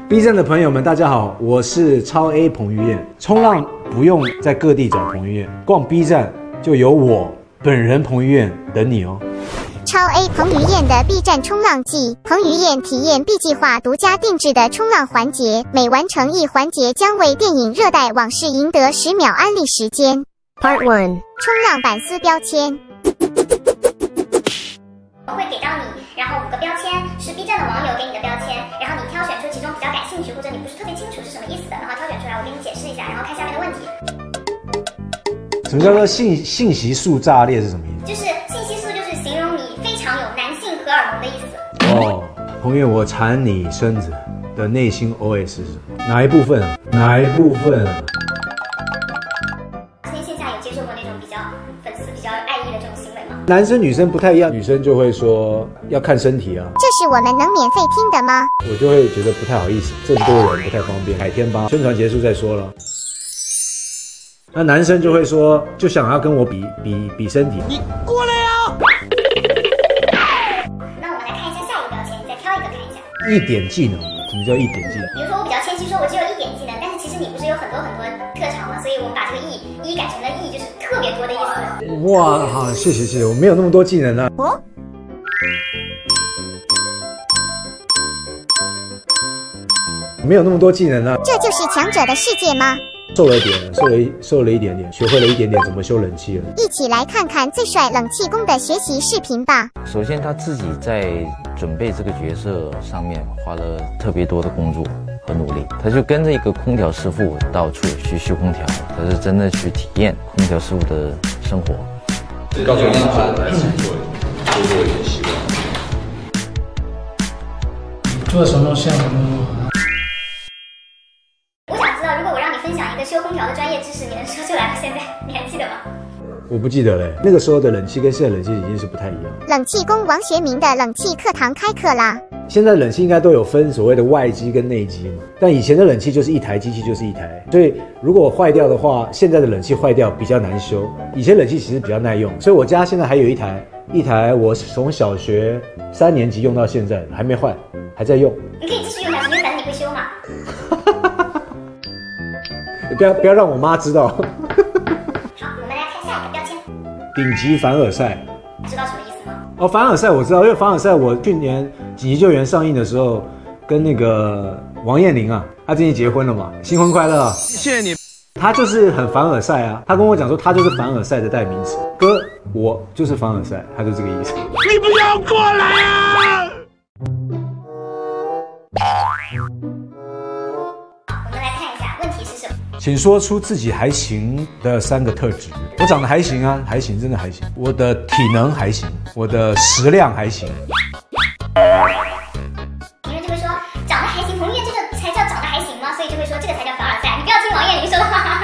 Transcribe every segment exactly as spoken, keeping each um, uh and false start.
B 站的朋友们，大家好，我是超 A 彭于晏。冲浪不用在各地找彭于晏，逛 B 站就有我本人彭于晏等你哦。 超 A 彭于晏的 B 站冲浪记，彭于晏体验 B 计划独家定制的冲浪环节，每完成一环节将为电影《热带往事》赢得十秒安利时间。Part One： 冲浪板丝标签。 我会给到你，然后五个标签是 B 站的网友给你的标签，然后你挑选出其中比较感兴趣或者你不是特别清楚是什么意思的，然后挑选出来我给你解释一下，然后看下面的问题。 什么叫做信信息素炸裂是什么意思？ 就是信息素，就是形容你非常有男性荷尔蒙的意思。 哦，彭于晏，我馋你身子的内心 O S 是什么？哪一部分啊？哪一部分啊？ 之前线下有接受过那种比较粉丝比较爱意的这种行为吗？ 男生女生不太一样，女生就会说要看身体啊。 这是我们能免费听的吗？ 我就会觉得不太好意思，这么多人不太方便，改天吧，宣传结束再说了。那男生就会说，就想要跟我比比比身体。你过来啊！ 那我们来看一下下一个标签，你再挑一个看一下。 一点技能，什么叫一点技能？ 比如说我比较谦虚说我只有一点技能，但是其实你不是有很多很多特长吗？所以我们把这个一一改成了一，就是特别多的意思。 哇，好，谢谢谢谢，我没有那么多技能啊。哦。没有那么多技能啊。 这就是强者的世界吗？ 瘦了一点，瘦了一瘦了一点点，学会了一点点怎么修冷气了。 一起来看看最帅冷气工的学习视频吧。 首先，他自己在准备这个角色上面花了特别多的工作和努力，他就跟着一个空调师傅到处去修空调，他是真的去体验空调师傅的生活。 告诉我们来制作，多做一点希望。 做什么项目？ 我想知道，如果我让你分享一个修空调的专业知识，你能说出来吗？现在你还记得吗？ 我不记得嘞，那个时候的冷气跟现在冷气已经是不太一样。 冷气工王学明的冷气课堂开课啦！ 现在冷气应该都有分所谓的外机跟内机嘛，但以前的冷气就是一台机器就是一台，所以如果坏掉的话，现在的冷气坏掉比较难修，以前冷气其实比较耐用，所以我家现在还有一台，一台我从小学三年级用到现在还没坏，还在用。 你可以继续用下去，因为反正你会修嘛。 不要不要让我妈知道。 好，我们来看下一个标签。 顶级凡尔赛， 知道什么意思吗？ 哦，凡尔赛我知道，因为凡尔赛我去年紧急救援上映的时候，跟那个王彦霖啊，他最近结婚了嘛，新婚快乐啊！ 谢谢你。 他就是很凡尔赛啊，他跟我讲说他就是凡尔赛的代名词，哥，我就是凡尔赛，他就这个意思。 你不要过来啊！ 我们来看一下问题是什么。 请说出自己还行的三个特质。我长得还行啊，还行，真的还行。我的体能还行，我的食量还行。 别人就会说长得还行，彭于晏这个才叫长得还行吗？所以就会说这个才叫凡尔赛。你不要听王彦霖说的话。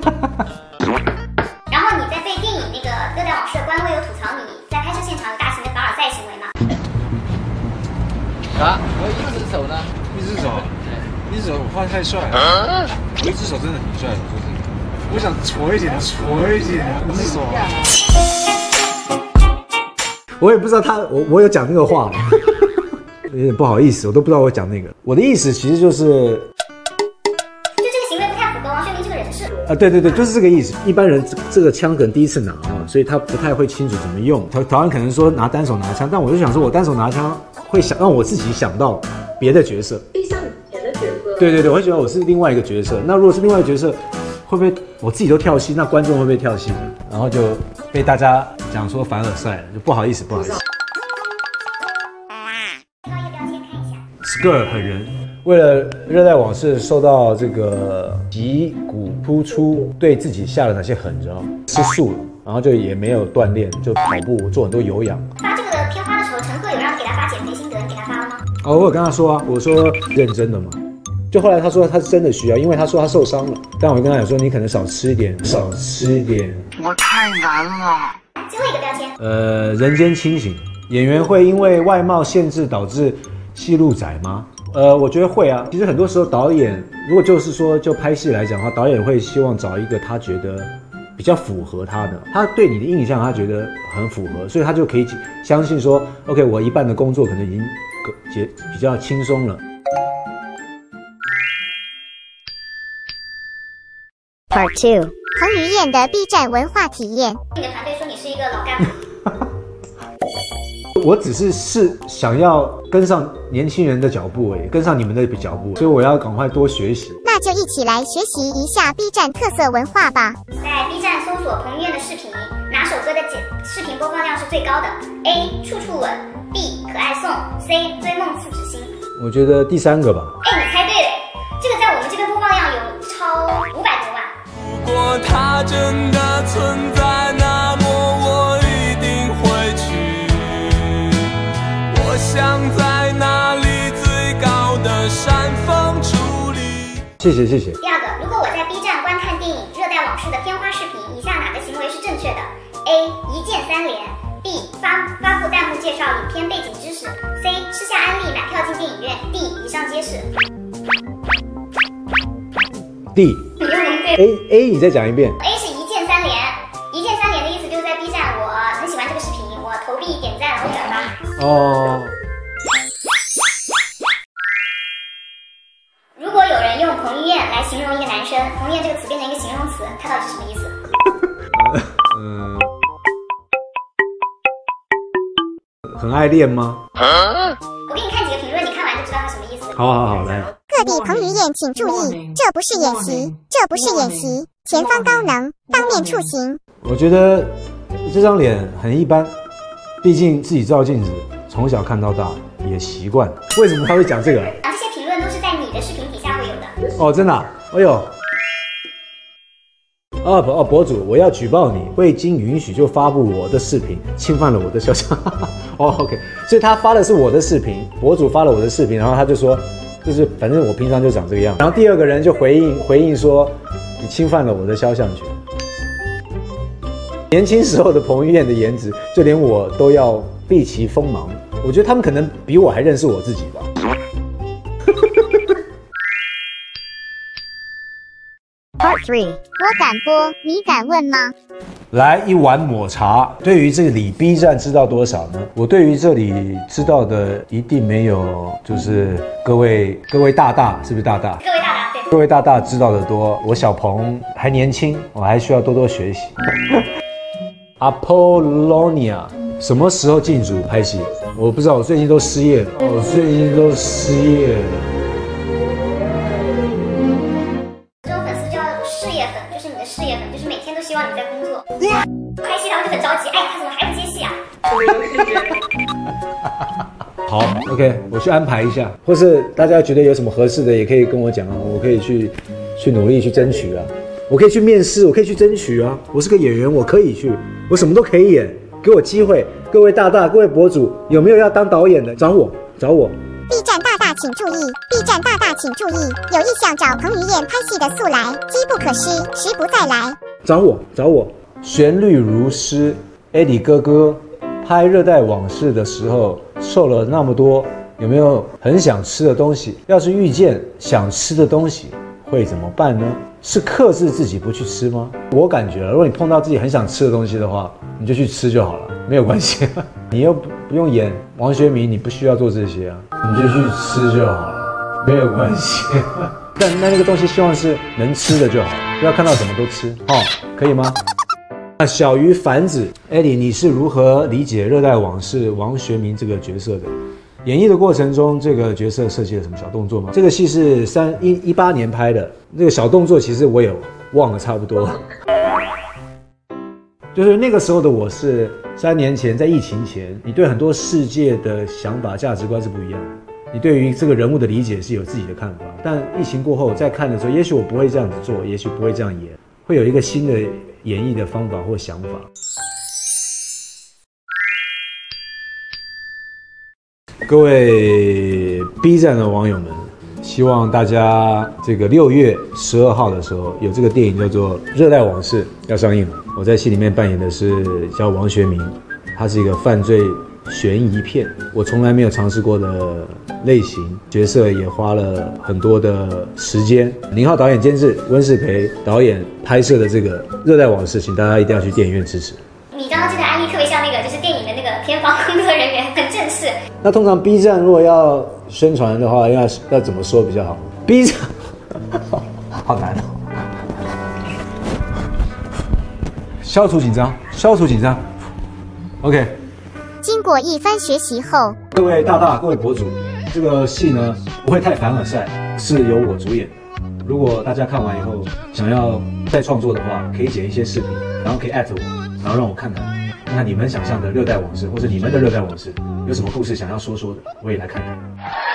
然后你在被电影那个《热带往事》的官微有吐槽你在拍摄现场有大型的凡尔赛行为吗？ 啊，我一只手呢？ 一只手，一只手我画得太帅了，我一只手真的挺帅的，说真的。我想戳一点，戳一点，一只手。 我也不知道他，我我有讲那个话，有点不好意思，我都不知道我讲那个。我的意思其实就是， 就这个行为不太符合王学明这个人设。 啊，对对对，就是这个意思。一般人这这个枪可能第一次拿啊，所以他不太会清楚怎么用。台台湾可能说拿单手拿枪，但我就想说，我单手拿枪会想让我自己想到别的角色， 像以前的角色。 对对对，我会觉得我是另外一个角色。那如果是另外一个角色，会不会我自己都跳戏？那观众会不会跳戏？然后就被大家讲说凡尔赛了，就不好意思，不好意思。 挑一个标签看一下。 Skr 很人，为了热带往事受到这个脊骨突出，对自己下了哪些狠招？吃素了，然后就也没有锻炼，就跑步，做很多有氧。 发这个片花的时候，陈赫有让你给他发减肥心得，你给他发了吗？ 哦，我有跟他说啊，我说认真的嘛。就后来他说他是真的需要，因为他说他受伤了，但我就跟他讲说你可能少吃一点，少吃一点。 我太难了。 最后一个标签。 呃，人间清醒，演员会因为外貌限制导致戏路窄吗？呃，我觉得会啊。其实很多时候导演如果就是说就拍戏来讲的话，导演会希望找一个他觉得比较符合他的，他对你的印象他觉得很符合，所以他就可以相信说 ，OK， 我一半的工作可能已经比较轻松了。 Part Two， 彭于晏的 B 站文化体验。 你的团队说你是一个老干部。 我只是是想要跟上年轻人的脚步而已，跟上你们的脚步，所以我要赶快多学习。 那就一起来学习一下 B 站特色文化吧。 在 B 站搜索彭于晏的视频，哪首歌的简视频播放量是最高的 ？A. 处处吻 ，B. 可爱颂 ，C. 追梦四指心。 我觉得第三个吧。 哎，你猜对了，这个在我们这边播放量有超五百多万。 如果它真的存在，那么我一定会去。我想在那里最高的山峰矗立。 谢谢谢谢。 第二个，如果我在 B 站观看电影《热带往事》的片花视频，以下哪个行为是正确的 ？A. 一键三连 ，B. 发发布弹幕介绍影片背景知识 ，C. 吃下安利买票进电影院 ，D. 以上皆是。 D。 你又能对 A A， 你再讲一遍。 A 是一键三连，一键三连的意思就是在 B 站，我很喜欢这个视频，我投币、点赞，然后转发。 哦。 如果有人用彭于晏来形容一个男生，彭于晏这个词变成一个形容词，它到底是什么意思？ 嗯，很爱练吗？ 我给你看几个评论，你看完就知道它什么意思。 好好好，来。 各地彭于晏请注意，这不是演习，这不是演习，前方高能，当面处刑。 我觉得这张脸很一般，毕竟自己照镜子，从小看到大，也习惯。为什么他会讲这个？ 这些评论都是在你的视频底下会有的。 哦，真的、啊？哎呦。哦不哦，博主，我要举报你，未经允许就发布我的视频，侵犯了我的肖像。哦 ，OK， 所以他发的是我的视频，博主发了我的视频，然后他就说，就是反正我平常就长这个样。然后第二个人就回应回应说，你侵犯了我的肖像权。年轻时候的彭于晏的颜值，就连我都要避其锋芒。我觉得他们可能比我还认识我自己吧。 Part Three， 我敢播，你敢问吗？ 来一碗抹茶。对于这里 B 站知道多少呢？我对于这里知道的一定没有，就是各位各位大大，是不是大大？ 各位大大，对。 各位大大知道的多，我小鹏还年轻，我还需要多多学习。Apollonia 什么时候进组拍戏？我不知道，我最近都失业了。我最近都失业了。 这种粉丝叫事业粉，就是你的事业粉，就是每天都希望你在工作。拍戏他们就很着急，哎，他怎么还不接戏啊？ 好 ，OK， 我去安排一下，或是大家觉得有什么合适的，也可以跟我讲啊，我可以去去努力去争取啊，我可以去面试，我可以去争取啊，我是个演员，我可以去，我什么都可以演，给我机会。各位大大，各位博主，有没有要当导演的？找我，找我。 B 站大大请注意 ，B 站大大请注意，有意向找彭于晏拍戏的速来，机不可失，时不再来。 找我，找我。旋律如诗 ，Eddie 哥哥拍《热带往事》的时候瘦了那么多，有没有很想吃的东西？要是遇见想吃的东西，会怎么办呢？是克制自己不去吃吗？我感觉了，如果你碰到自己很想吃的东西的话，你就去吃就好了，没有关系。你又不不用演王学明，你不需要做这些啊，你就去吃就好了，没有关系。但那那个东西希望是能吃的就好，不要看到什么都吃，哦，可以吗？那小鱼凡子 ，Eddie， 你是如何理解《热带往事》王学明这个角色的？演绎的过程中，这个角色设计了什么小动作吗？这个戏是三一一八年拍的，这个小动作其实我也忘了差不多。就是那个时候的我是三年前，在疫情前，你对很多世界的想法、价值观是不一样的。你对于这个人物的理解是有自己的看法，但疫情过后再看的时候，也许我不会这样子做，也许不会这样演，会有一个新的演绎的方法或想法。各位 B 站的网友们，希望大家这个六月十二号的时候有这个电影叫做《热带往事》要上映了。我在戏里面扮演的是叫王学明，他是一个犯罪悬疑片，我从来没有尝试过的类型，角色也花了很多的时间。宁浩导演监制，温世培导演拍摄的这个《热带往事》，请大家一定要去电影院支持。 你刚刚这个案例特别像那个，就是电影的那个片方工作人员，很正式。 那通常 B 站如果要宣传的话，要要怎么说比较好 ？B 站好难哦。 消除紧张，消除紧张。OK。 经过一番学习后， 各位大大、各位博主，这个戏呢不会太凡尔赛，是由我主演的。如果大家看完以后想要再创作的话，可以剪一些视频，然后可以艾特我，然后让我看看，看看你们想象的热带往事，或者你们的热带往事有什么故事想要说说的，我也来看看。